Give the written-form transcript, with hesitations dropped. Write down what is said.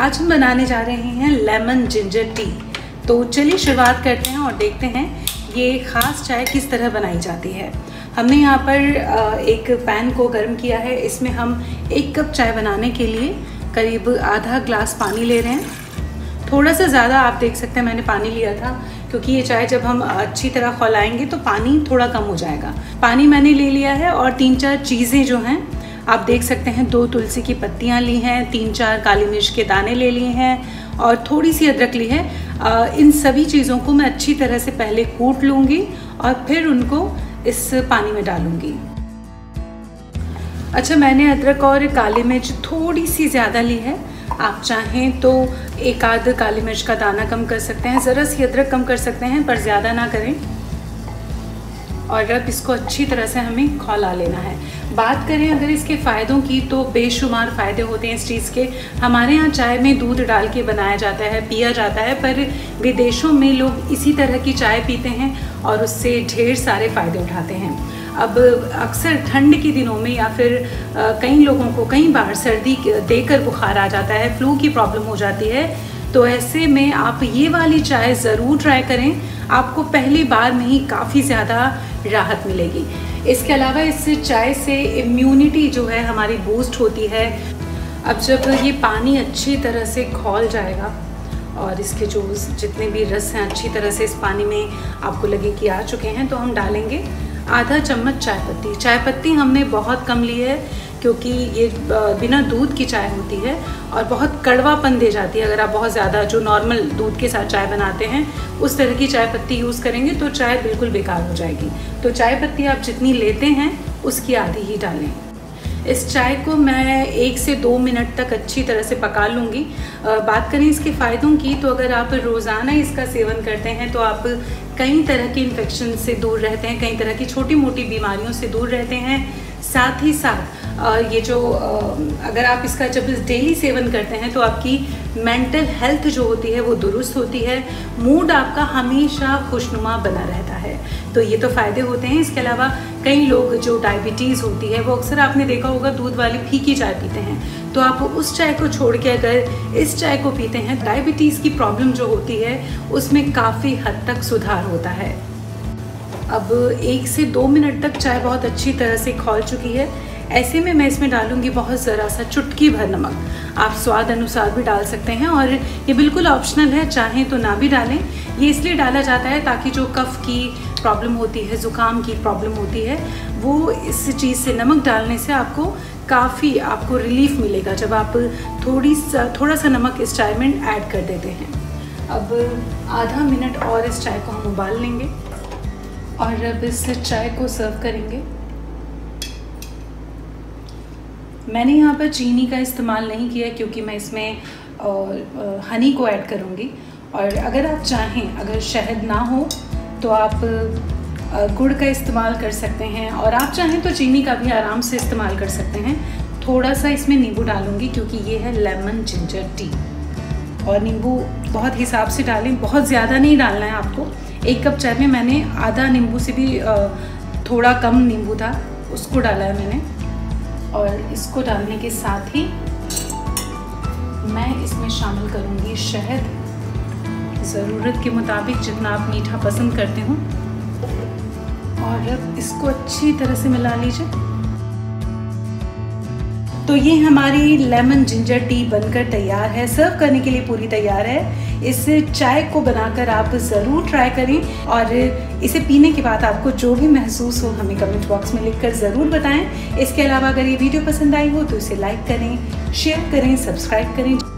आज हम बनाने जा रहे हैं लेमन जिंजर टी। तो चलिए शुरुआत करते हैं और देखते हैं ये ख़ास चाय किस तरह बनाई जाती है। हमने यहाँ पर एक पैन को गर्म किया है। इसमें हम 1 कप चाय बनाने के लिए करीब आधा ग्लास पानी ले रहे हैं। थोड़ा सा ज़्यादा आप देख सकते हैं मैंने पानी लिया था, क्योंकि ये चाय जब हम अच्छी तरह खौलाएंगे तो पानी थोड़ा कम हो जाएगा। पानी मैंने ले लिया है और 3-4 चीज़ें जो हैं आप देख सकते हैं, 2 तुलसी की पत्तियां ली हैं, 3-4 काली मिर्च के दाने ले लिए हैं और थोड़ी सी अदरक ली है। इन सभी चीज़ों को मैं अच्छी तरह से पहले कूट लूँगी और फिर उनको इस पानी में डालूँगी। अच्छा, मैंने अदरक और काली मिर्च थोड़ी सी ज़्यादा ली है। आप चाहें तो 1 आध काली मिर्च का दाना कम कर सकते हैं, ज़रा सी अदरक कम कर सकते हैं, पर ज़्यादा ना करें। और अब इसको अच्छी तरह से हमें खौला लेना है। बात करें अगर इसके फ़ायदों की तो बेशुमार फ़ायदे होते हैं इस चीज़ के। हमारे यहाँ चाय में दूध डाल के बनाया जाता है, पिया जाता है, पर विदेशों में लोग इसी तरह की चाय पीते हैं और उससे ढेर सारे फ़ायदे उठाते हैं। अब अक्सर ठंड के दिनों में या फिर कई लोगों को कई बार सर्दी देकर बुखार आ जाता है, फ्लू की प्रॉब्लम हो जाती है, तो ऐसे में आप ये वाली चाय ज़रूर ट्राई करें। आपको पहली बार में ही काफ़ी ज़्यादा राहत मिलेगी। इसके अलावा इस चाय से इम्यूनिटी जो है हमारी बूस्ट होती है। अब जब ये पानी अच्छी तरह से खौल जाएगा और इसके जो जितने भी रस हैं अच्छी तरह से इस पानी में आपको लगे कि आ चुके हैं, तो हम डालेंगे आधा चम्मच चाय पत्ती। चाय पत्ती हमने बहुत कम ली है क्योंकि ये बिना दूध की चाय होती है और बहुत कड़वापन दे जाती है। अगर आप बहुत ज़्यादा जो नॉर्मल दूध के साथ चाय बनाते हैं उस तरह की चाय पत्ती यूज़ करेंगे तो चाय बिल्कुल बेकार हो जाएगी। तो चाय पत्ती आप जितनी लेते हैं उसकी आधी ही डालें। इस चाय को मैं 1 से 2 मिनट तक अच्छी तरह से पका लूँगी। बात करें इसके फ़ायदों की, तो अगर आप रोज़ाना इसका सेवन करते हैं तो आप कई तरह के इन्फेक्शन से दूर रहते हैं, कई तरह की छोटी मोटी बीमारियों से दूर रहते हैं। साथ ही साथ ये जो अगर आप इसका जब डेली सेवन करते हैं तो आपकी मेंटल हेल्थ जो होती है वो दुरुस्त होती है, मूड आपका हमेशा खुशनुमा बना रहता है। तो ये तो फ़ायदे होते हैं। इसके अलावा कई लोग जो डायबिटीज़ होती है वो अक्सर आपने देखा होगा दूध वाली फीकी चाय पीते हैं, तो आप उस चाय को छोड़ के अगर इस चाय को पीते हैं, डायबिटीज़ की प्रॉब्लम जो होती है उसमें काफ़ी हद तक सुधार होता है। अब 1 से 2 मिनट तक चाय बहुत अच्छी तरह से खौल चुकी है। ऐसे में मैं इसमें डालूंगी बहुत ज़रा सा चुटकी भर नमक। आप स्वाद अनुसार भी डाल सकते हैं और ये बिल्कुल ऑप्शनल है, चाहें तो ना भी डालें। ये इसलिए डाला जाता है ताकि जो कफ़ की प्रॉब्लम होती है, ज़ुकाम की प्रॉब्लम होती है, वो इस चीज़ से नमक डालने से आपको काफ़ी रिलीफ मिलेगा जब आप थोड़ा सा नमक इस चाय में ऐड कर देते हैं। अब आधा मिनट और इस चाय को हम उबाल लेंगे और अब इस चाय को सर्व करेंगे। मैंने यहाँ पर चीनी का इस्तेमाल नहीं किया क्योंकि मैं इसमें हनी को ऐड करूँगी। और अगर आप चाहें, अगर शहद ना हो तो आप गुड़ का इस्तेमाल कर सकते हैं और आप चाहें तो चीनी का भी आराम से इस्तेमाल कर सकते हैं। थोड़ा सा इसमें नींबू डालूँगी क्योंकि ये है लेमन जिंजर टी, और नींबू बहुत हिसाब से डालें, बहुत ज़्यादा नहीं डालना है आपको। 1 कप चाय में मैंने आधा नींबू से भी थोड़ा कम नींबू था, उसको डाला है मैंने। और इसको डालने के साथ ही मैं इसमें शामिल करूँगी शहद, ज़रूरत के मुताबिक जितना आप मीठा पसंद करते हो। और अब इसको अच्छी तरह से मिला लीजिए। तो ये हमारी लेमन जिंजर टी बनकर तैयार है, सर्व करने के लिए पूरी तैयार है। इस चाय को बनाकर आप ज़रूर ट्राई करें और इसे पीने के बाद आपको जो भी महसूस हो हमें कमेंट बॉक्स में लिखकर ज़रूर बताएं। इसके अलावा अगर ये वीडियो पसंद आई हो तो इसे लाइक करें, शेयर करें, सब्सक्राइब करें।